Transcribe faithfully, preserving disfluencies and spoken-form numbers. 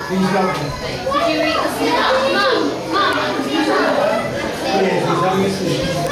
He's lovely. Did you eat the snack? Mum, Mum. Yes, he's having a sleep.